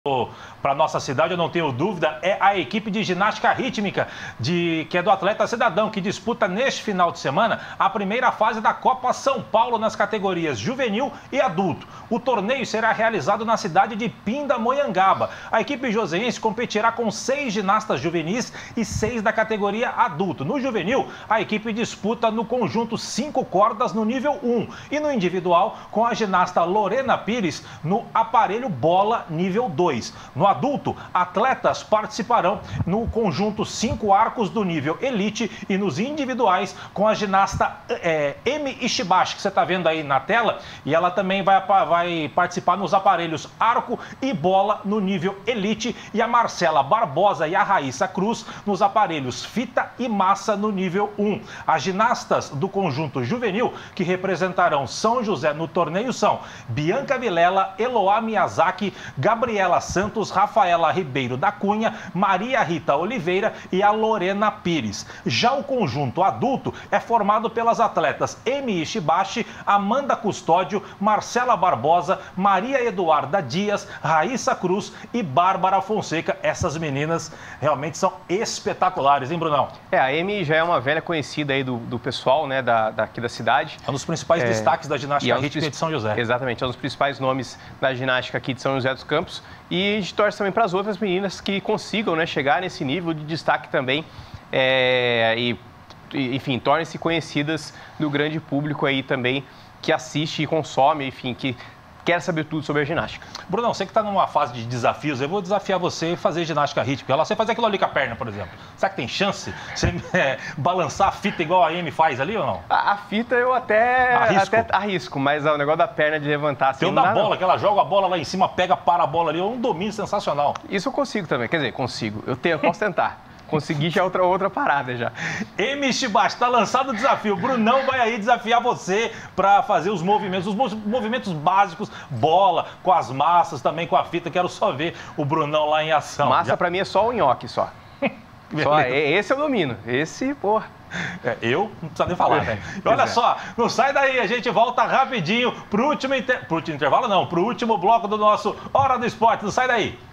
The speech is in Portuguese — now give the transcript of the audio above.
para nossa cidade, eu não tenho dúvida, é a equipe de ginástica rítmica, que é do Atleta Cidadão, que disputa neste final de semana a primeira fase da Copa São Paulo nas categorias juvenil e adulto. O torneio será realizado na cidade de Pindamonhangaba. A equipe joseense competirá com 6 ginastas juvenis e 6 da categoria adulto. No juvenil, a equipe disputa no conjunto 5 cordas no nível 1 e no individual com a ginasta Lorena Pires no aparelho bola nível 2. No adulto, atletas participarão no conjunto 5 arcos do nível elite e nos individuais com a ginasta Emi Ishibashi, que você está vendo aí na tela, e ela também vai participar nos aparelhos arco e bola no nível elite, e a Marcela Barbosa e a Raíssa Cruz nos aparelhos fita e massa no nível 1. As ginastas do conjunto juvenil que representarão São José no torneio são Bianca Vilela, Eloá Miyazaki, Gabriela Santos, Rafaela Ribeiro da Cunha, Maria Rita Oliveira e a Lorena Pires. Já o conjunto adulto é formado pelas atletas Emi Ishibashi, Amanda Custódio, Marcela Barbosa, Maria Eduarda Dias, Raíssa Cruz e Bárbara Fonseca. Essas meninas realmente são espetaculares, hein, Brunão? A Emi já é uma velha conhecida aí do pessoal, né, daqui da cidade. É um dos principais destaques da ginástica rítmica de São José. Exatamente, é um dos principais nomes da ginástica aqui de São José dos Campos. E a gente torce também para as outras meninas que consigam, né, chegar nesse nível de destaque também enfim, tornem-se conhecidas no grande público aí também que assiste e consome, enfim, que quer saber tudo sobre a ginástica. Brunão, você que está numa fase de desafios, eu vou desafiar você a fazer ginástica rítmica. Você fazer aquilo ali com a perna, por exemplo. Será que tem chance você balançar a fita igual a Amy faz ali ou não? A fita eu até arrisco, mas o negócio da perna de levantar assim. Tem o da bola, que ela joga a bola lá em cima, pega, para a bola ali, é um domínio sensacional. Isso eu consigo também, quer dizer, consigo. Eu posso tentar. Consegui já outra parada já. Emi Ishibashi, está lançado o desafio. O Brunão vai aí desafiar você para fazer os movimentos básicos, bola, com as massas, também com a fita. Quero só ver o Brunão lá em ação. Massa para mim é só o nhoque, só. Esse eu domino. Esse, porra. Eu não precisa nem falar, né? Olha só, não sai daí, a gente volta rapidinho pro último intervalo, não, pro último bloco do nosso Hora do Esporte. Não sai daí.